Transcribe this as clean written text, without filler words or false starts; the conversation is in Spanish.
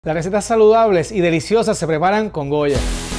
Las recetas saludables y deliciosas se preparan con Goya.